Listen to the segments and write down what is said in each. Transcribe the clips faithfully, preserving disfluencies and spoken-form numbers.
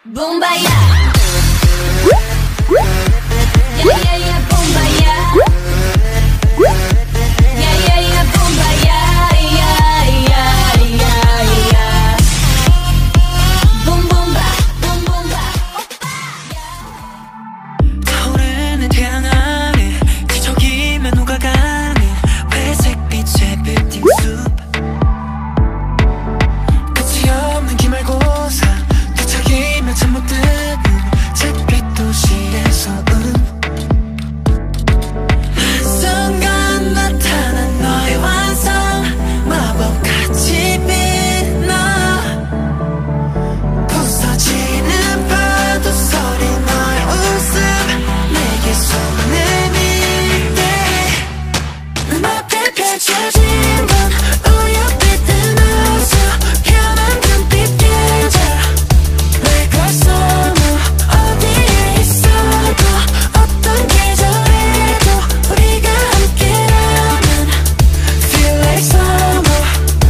Bombaya. Yeah, yeah, yeah, bombaya. Yeah, yeah, yeah, bombaya. Yeah, yeah, yeah, yeah. Boom, boom, ba, boom, boom, ba. 타오르는 태양 아래 뒤척이며 녹아가는 회색빛의 빌딩 숲, 끝이 없는 기말고사 뒤척이며 잠 못 드는 잿빛 도시의 소음. 한순간 나타난 너의 완성, 마법같이 빛나. 부서지는 파도 소리, 너의 웃음 내게 소원을 밀대. 눈앞에 펼쳐진 건 우연빛 뜨나서 편한 눈빛 계절. 내가 summer 어디에 있어도 어떤 계절에도 우리가 함께라면 feel like summer.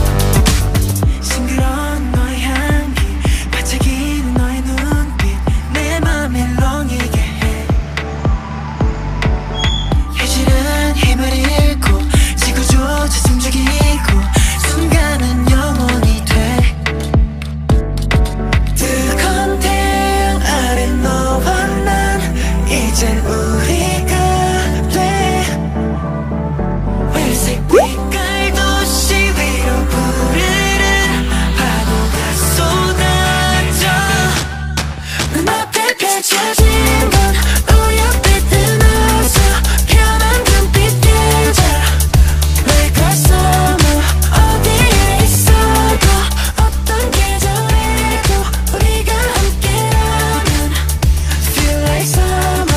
싱그러운 너의 향기, 반짝이는 너의 눈빛 내 맘에 렁이게 해. 현실은 힘을 잃고 지구조차 숨죽이고 순간은 영원히 돼. 뜨거운 태양 아래 너와 난 이젠 우리가 돼. 회색 빛깔 도시 위로 부르는 파도가 쏟아져. 눈앞에 펼쳐진 건 우연빛 뜨나서 편한 눈빛 계절. 내가 summer 어디에 있어도 어떤 계절에도 우리가 함께라면 feel like summer.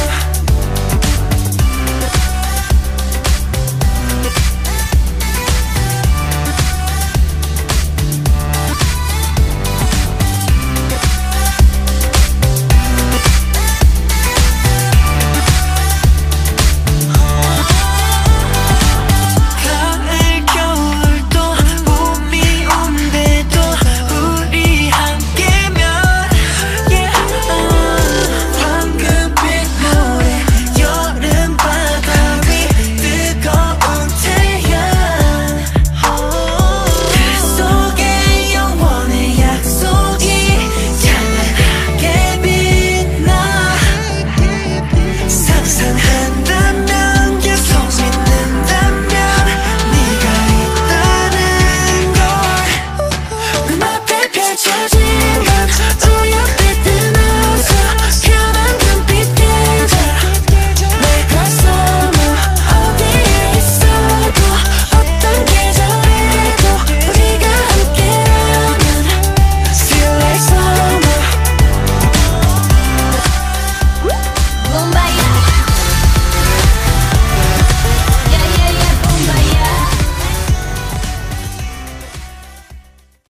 가을 겨울도 봄이 온대도 우리 함께면 yeah. 황금빛 모래 여름 바다 위 뜨거운 태양. 그 속에 영원의 약속이 찬란하게 빛나. 상상한다면 계속 믿는다면 네가 있다는 걸. 눈앞에 펼쳐진